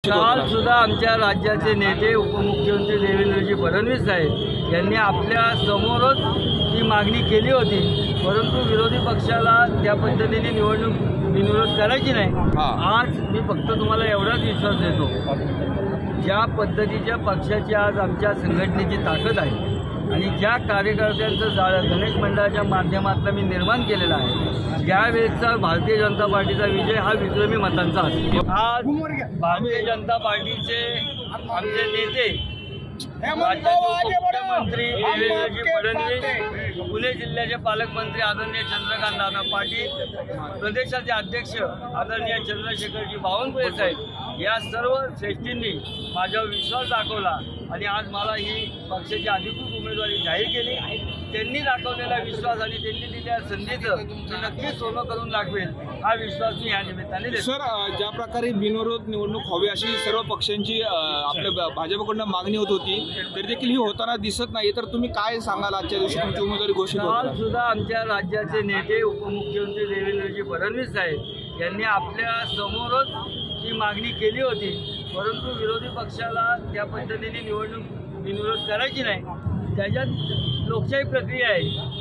घोषित काल होतं? सुद्धा आमच्या राज्याचे नेते उपमुख्यमंत्री देवेंद्रजी फडणवीस साहेब यांनी आपल्या समोरच ही मागणी केली होती, परंतु विरोधी पक्षाला त्या पद्धतीने निवडणूक बिनविरोध करायची नाही। आज मी फक्त तुम्हाला एवढाच विश्वास देतो, ज्या पद्धतीच्या पक्षाची आज आमच्या संघटनेची ताकद आहे आणि ज्या कार्यकर्त्यांचं जाळं गणेश मंडळाच्या माध्यमातून मी निर्माण केलेलं आहे, त्यावेळेसचा भारतीय जनता पार्टीचा विजय हा विक्रमी मतांचा असतो। आज भारतीय जनता पार्टीचे आमचे नेते राज्याचे उपमुख्यमंत्री देवेंद्रजी फडणवीस, पुणे जिल्ह्याचे पालकमंत्री आदरणीय चंद्रकांत दादा पाटील, प्रदेशाचे अध्यक्ष आदरणीय चंद्रशेखरजी बावनकुळे साहेब या सर्व श्रेष्ठींनी माझ्यावर विश्वास दाखवला आणि आज मला ही पक्षाची अधिकृत उमेदवारी जाहीर केली। त्यांनी दाखवलेला विश्वास आणि त्यांनी दिलेल्या संधीचं मी नक्कीच सोनं करून दाखवेल, हा विश्वास मी या निमित्ताने देतो। सर, ज्या प्रकारे बिनविरोध निवडणूक व्हावी अशी सर्व पक्षांची आपल्या भाजपकडून मागणी होत होती, तरी देखील ही होताना दिसत नाही, तर तुम्ही काय सांगाल आजच्या दिवशी तुमची उमेदवारी घोषित काल होती? सुद्धा आमच्या राज्याचे नेते उपमुख्यमंत्री देवेंद्रजी फडणवीस साहेब यांनी आपल्या समोरच ही मागणी केली होती, परंतु विरोधी पक्षाला त्या पद्धतीने निवडणूक बिनविरोध करायची नाही। त्याच्यात लोकशाही प्रक्रिया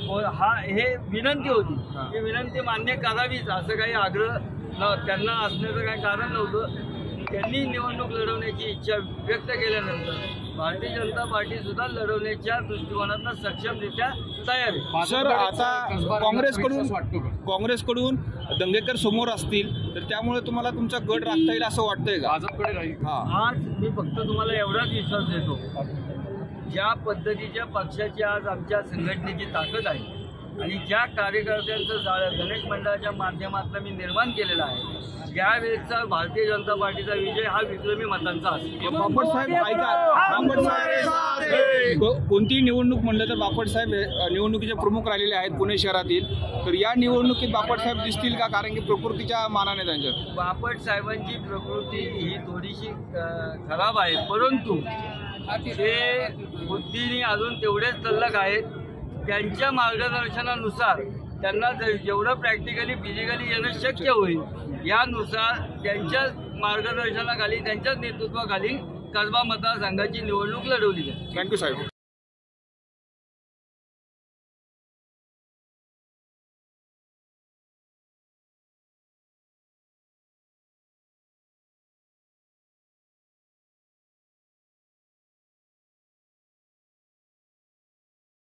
आहे, हे विनंती होती, ही विनंती मान्य करावीच असं काही आग्रह त्यांना असण्याचं काही कारण नव्हतं। त्यांनी निवडणूक लढवण्याची इच्छा व्यक्त केल्यानंतर भारतीय जनता पार्टी सुद्धा लढवण्याच्या दृष्टिकोनातून सक्षमरित्या तयार आहे। सर, आता काँग्रेसकडून दंगेकर समोर असतील, तर त्यामुळे तुम्हाला तुमचा गट राखता येईल असं वाटतंय का? भाजपकडे राहील। आज मी फक्त तुम्हाला एवढाच विश्वास देतो, ज्या पद्धतीच्या पक्षाची आज आमच्या संघटनेची ताकद आहे आणि ज्या कार्यकर्त्यांचं जाळं गणेश मंडळाच्या माध्यमातून मी निर्माण केलेलं आहे, त्यावेळेसचा भारतीय जनता पार्टीचा विजय हा विक्रमी मतांचा असतो। बापट साहेब ऐका, बापट साहेब कोणतीही निवडणूक म्हणलं तर बापट साहेब निवडणुकीचे प्रमुख राहिलेले आहेत पुणे शहरातील, तर या निवडणुकीत बापट साहेब दिसतील का? कारण की प्रकृतीच्या मानाने त्यांच्या बापट साहेबांची प्रकृती ही थोडीशी खराब आहे, परंतु ते बुद्धीने अजून तेवढेच तल्लख आहेत। त्यांच्या मार्गदर्शनानुसार त्यांना जेवढं प्रॅक्टिकली फिजिकली येणं शक्य होईल यानुसार त्यांच्या मार्गदर्शनाखाली त्यांच्याच नेतृत्वाखाली कसबा मतदारसंघाची निवडणूक लढवली जाईल। थँक्यू साहेब।